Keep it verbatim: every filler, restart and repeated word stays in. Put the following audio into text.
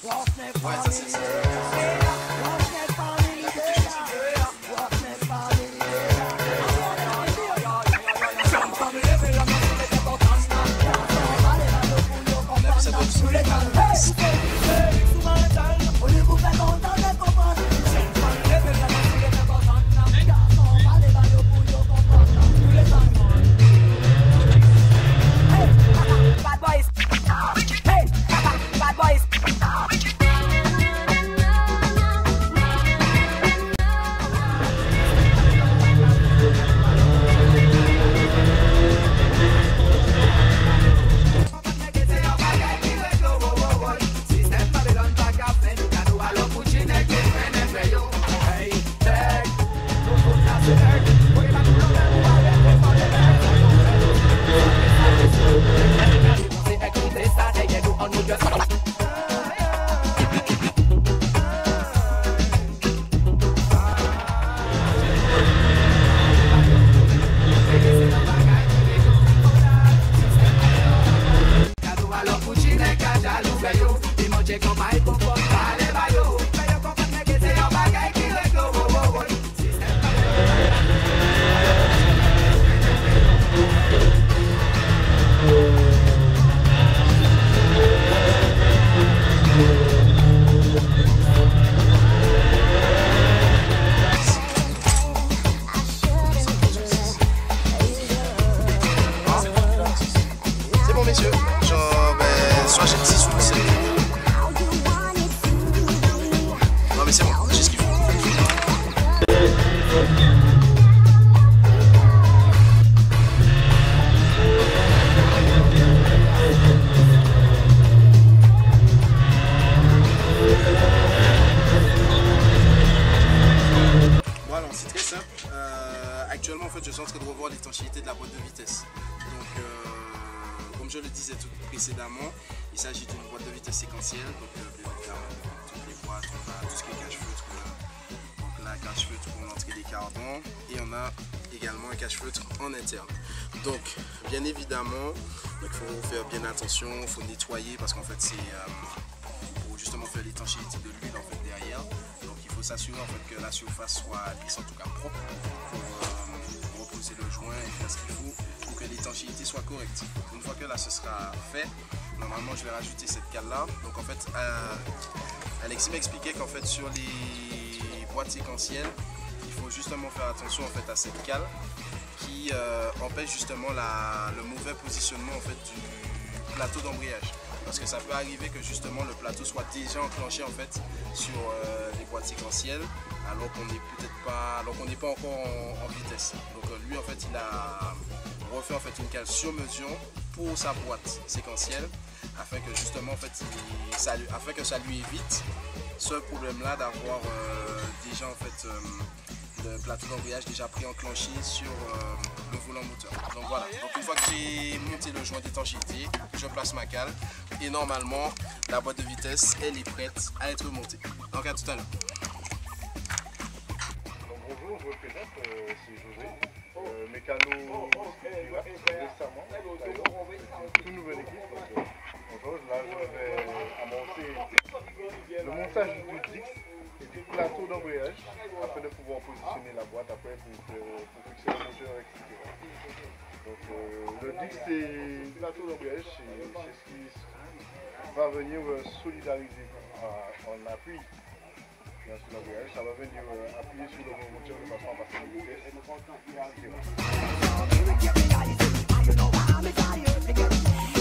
Ouais, ça c'est ça. Actuellement, en fait, je suis en train de revoir l'étanchéité de la boîte de vitesse. Donc, euh, comme je le disais tout précédemment, il s'agit d'une boîte de vitesse séquentielle. Donc, euh, bien évidemment, toutes les boîtes, on a tout ce qui est cache-feutre. Donc là, cache-feutre pour l'entrée des cardans. Et on a également un cache-feutre en interne. Donc, bien évidemment, il faut faire bien attention, il faut nettoyer parce qu'en fait, c'est euh, pour justement faire l'étanchéité de l'huile en fait, derrière. Donc, il faut s'assurer en fait, que la surface soit lisse, en tout cas propre, pour euh, reposer le joint et faire ce qu'il faut pour que l'étanchéité soit correcte. Une fois que là ce sera fait, normalement je vais rajouter cette cale là. Donc en fait, euh, Alexis m'expliquait qu'en fait sur les boîtes séquentielles, il faut justement faire attention en fait à cette cale qui euh, empêche justement la, le mauvais positionnement en fait du plateau d'embrayage. Parce que ça peut arriver que justement le plateau soit déjà enclenché en fait sur euh, les boîtes séquentielles alors qu'on n'est peut-être pas, alors qu'on n'est pas encore en, en vitesse. Donc euh, lui en fait il a refait en fait une cale sur mesure pour sa boîte séquentielle afin que justement en fait il, ça, afin que ça lui évite ce problème là d'avoir euh, déjà en fait euh, le plateau d'embrayage déjà pré-enclenché sur euh, le volant moteur. Donc voilà, donc une fois que j'ai monté le joint d'étanchéité, je place ma cale et normalement la boîte de vitesse elle est prête à être montée. Donc à tout à l'heure. Bonjour, je me présente, euh, c'est José, euh, mécano récemment, c'est une toute nouvelle équipe. Donc, bonjour, là je vais amorcer le montage du Dix et du plateau d'embrayage afin de pouvoir positionner la boîte après pour, pour fixer le moteur, et cetera. Donc euh, le Dix et le plateau d'embrayage, c'est ce qui va venir solidariser en appui sur l'embrayage, ça va venir euh, appuyer sur le moteur de façon à passer la vitesse, et cetera.